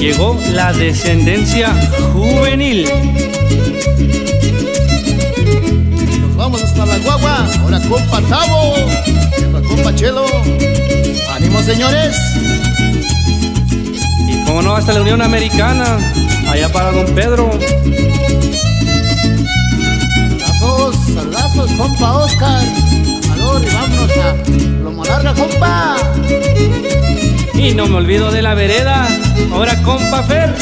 Llegó la descendencia juvenil. Nos vamos hasta la guagua, ahora compa Tavo, compa Chelo. ¡Ánimo, señores! Y cómo no, hasta la Unión Americana, allá para don Pedro. Saludazos, compa Oscar. Calor, y vámonos a Loma Larga, compa. Y no me olvido de la vereda, ahora compa Fer.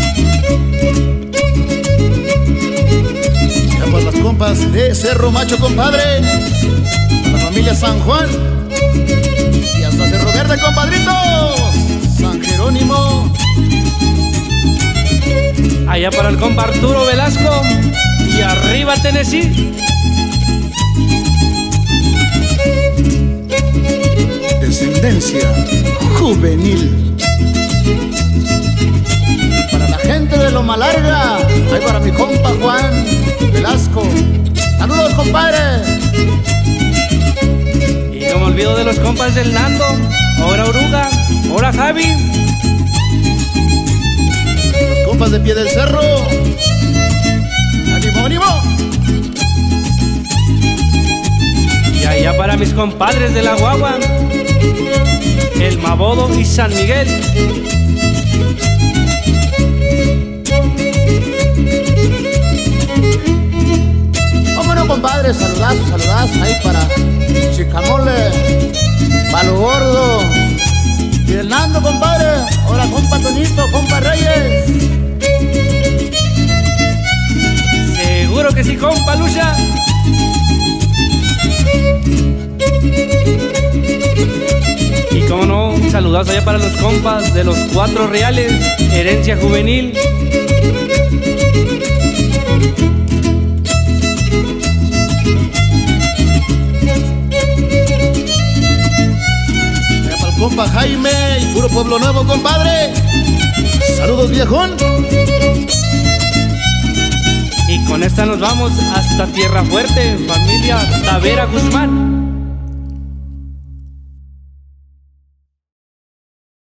Ya por las compas de Cerro Macho, compadre. A la familia San Juan. Y hasta Cerro Verde, compadritos. San Jerónimo. Allá para el compa Arturo Velasco. Y arriba Tennessee. Descendencia juvenil. Para la gente de Loma Larga, ahí para mi compa Juan Velasco. Saludos, compadre. Y no me olvido de los compas del Nando, ahora Oruga, ahora Javi. Los compas de Pie del Cerro. ¡Ánimo, ánimo! Y allá para mis compadres de la guagua, el Mabodo y San Miguel. Vámonos, compadre, saludazos ahí para Chicamole, Palo Gordo y el Nando, compadre. Ahora compa Tonito, compa Reyes. Seguro que sí, compa Lucha. Y cómo no, un saludazo allá para los compas de los 4 Reales, herencia juvenil. Allá para el compa Jaime y puro Pueblo Nuevo, compadre. Saludos, viejón. Y con esta nos vamos hasta Tierra Fuerte, familia Tavera Guzmán.